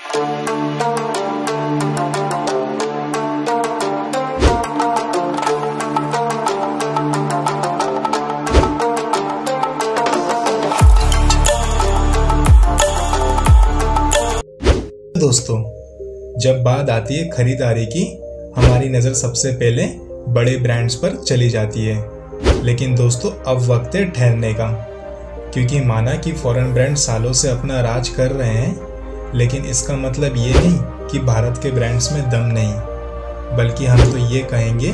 दोस्तों, जब बात आती है खरीदारी की, हमारी नज़र सबसे पहले बड़े ब्रांड्स पर चली जाती है। लेकिन दोस्तों, अब वक्त है ठहरने का, क्योंकि माना कि फॉरेन ब्रांड सालों से अपना राज कर रहे हैं, लेकिन इसका मतलब ये नहीं कि भारत के ब्रांड्स में दम नहीं, बल्कि हम तो ये कहेंगे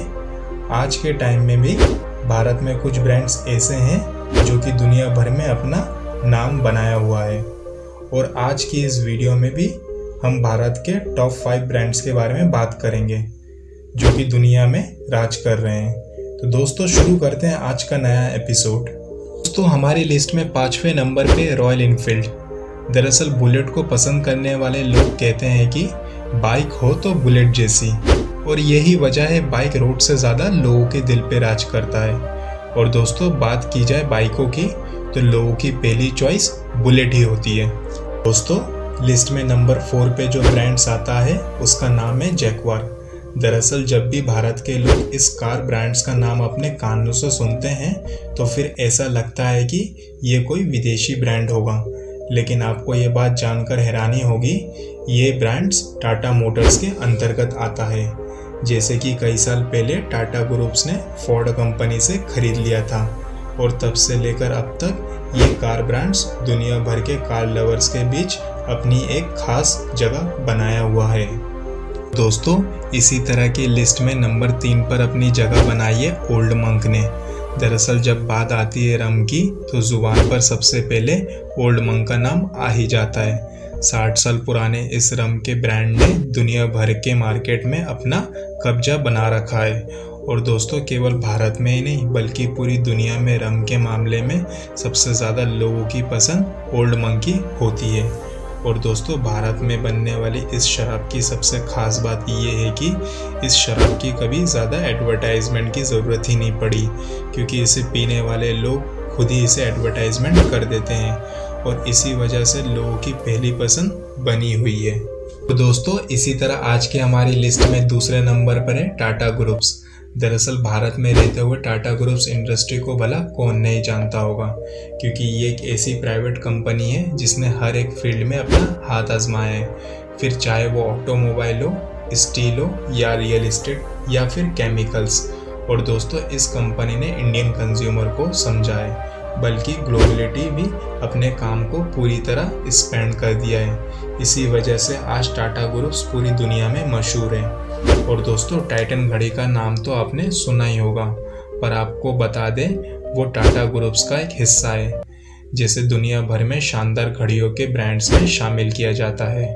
आज के टाइम में भी भारत में कुछ ब्रांड्स ऐसे हैं जो कि दुनिया भर में अपना नाम बनाया हुआ है। और आज की इस वीडियो में भी हम भारत के टॉप 5 ब्रांड्स के बारे में बात करेंगे जो कि दुनिया में राज कर रहे हैं। तो दोस्तों, शुरू करते हैं आज का नया एपिसोड। दोस्तों, हमारी लिस्ट में 5वें नंबर पे रॉयल एनफील्ड। दरअसल बुलेट को पसंद करने वाले लोग कहते हैं कि बाइक हो तो बुलेट जैसी, और यही वजह है बाइक रोड से ज़्यादा लोगों के दिल पे राज करता है। और दोस्तों, बात की जाए बाइकों की तो लोगों की पहली चॉइस बुलेट ही होती है। दोस्तों, लिस्ट में नंबर 4 पे जो ब्रांड्स आता है उसका नाम है जैगुआर। दरअसल जब भी भारत के लोग इस कार ब्रांड्स का नाम अपने कानों से सुनते हैं तो फिर ऐसा लगता है कि ये कोई विदेशी ब्रांड होगा, लेकिन आपको ये बात जानकर हैरानी होगी, ये ब्रांड्स टाटा मोटर्स के अंतर्गत आता है। जैसे कि कई साल पहले टाटा ग्रुप्स ने फोर्ड कंपनी से खरीद लिया था, और तब से लेकर अब तक ये कार ब्रांड्स दुनिया भर के कार लवर्स के बीच अपनी एक खास जगह बनाया हुआ है। दोस्तों, इसी तरह की लिस्ट में नंबर 3 पर अपनी जगह बनाई है ओल्ड मंक ने। दरअसल जब बात आती है रम की तो जुबान पर सबसे पहले ओल्ड मंक का नाम आ ही जाता है। 60 साल पुराने इस रम के ब्रांड ने दुनिया भर के मार्केट में अपना कब्जा बना रखा है। और दोस्तों, केवल भारत में ही नहीं बल्कि पूरी दुनिया में रम के मामले में सबसे ज़्यादा लोगों की पसंद ओल्ड मंक की होती है। और दोस्तों, भारत में बनने वाली इस शराब की सबसे ख़ास बात ये है कि इस शराब की कभी ज़्यादा एडवर्टाइजमेंट की ज़रूरत ही नहीं पड़ी, क्योंकि इसे पीने वाले लोग खुद ही इसे एडवर्टाइजमेंट कर देते हैं, और इसी वजह से लोगों की पहली पसंद बनी हुई है। तो दोस्तों, इसी तरह आज के हमारी लिस्ट में दूसरे नंबर पर है टाटा ग्रुप्स। दरअसल भारत में रहते हुए टाटा ग्रुप्स इंडस्ट्री को भला कौन नहीं जानता होगा, क्योंकि ये एक ऐसी प्राइवेट कंपनी है जिसने हर एक फील्ड में अपना हाथ आजमाया है, फिर चाहे वो ऑटोमोबाइल हो, स्टील हो, या रियल इस्टेट, या फिर केमिकल्स। और दोस्तों, इस कंपनी ने इंडियन कंज्यूमर को समझा है, बल्कि ग्लोबलिटी भी अपने काम को पूरी तरह स्पेंड कर दिया है। इसी वजह से आज टाटा ग्रुप्स पूरी दुनिया में मशहूर है। और दोस्तों, टाइटन घड़ी का नाम तो आपने सुना ही होगा, पर आपको बता दें वो टाटा ग्रुप्स का एक हिस्सा है, जिसे दुनिया भर में शानदार घड़ियों के ब्रांड्स में शामिल किया जाता है।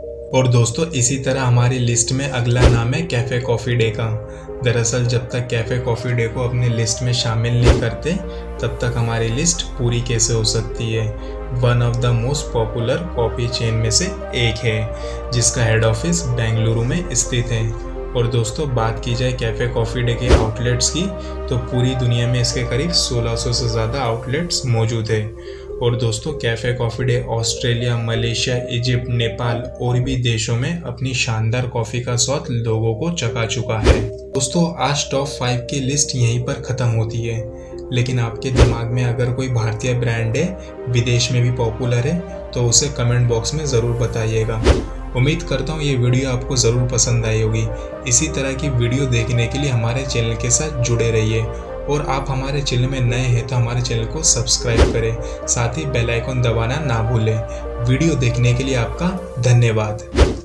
और दोस्तों, इसी तरह हमारी लिस्ट में अगला नाम है कैफ़े कॉफ़ी डे का। दरअसल जब तक कैफ़े कॉफ़ी डे को अपनी लिस्ट में शामिल नहीं करते तब तक हमारी लिस्ट पूरी कैसे हो सकती है। One of the most popular coffee chain में से एक है, जिसका हेड ऑफिस बेंगलुरु में स्थित है। और दोस्तों, बात की जाए कैफ़े कॉफ़ी डे के आउटलेट्स की तो पूरी दुनिया में इसके करीब 1600 से ज़्यादा आउटलेट्स मौजूद है। और दोस्तों, Cafe Coffee Day Australia, Malaysia, Egypt, Nepal और भी देशों में अपनी शानदार कॉफ़ी का स्वाद लोगों को चखा चुका है। दोस्तों, आज टॉप 5 की लिस्ट यहीं पर ख़त्म होती है, लेकिन आपके दिमाग में अगर कोई भारतीय ब्रांड है, विदेश में भी पॉपुलर है, तो उसे कमेंट बॉक्स में ज़रूर बताइएगा। उम्मीद करता हूँ ये वीडियो आपको ज़रूर पसंद आई होगी। इसी तरह की वीडियो देखने के लिए हमारे चैनल के साथ जुड़े रहिए, और आप हमारे चैनल में नए हैं तो हमारे चैनल को सब्सक्राइब करें, साथ ही बेल आइकन दबाना ना भूलें। वीडियो देखने के लिए आपका धन्यवाद।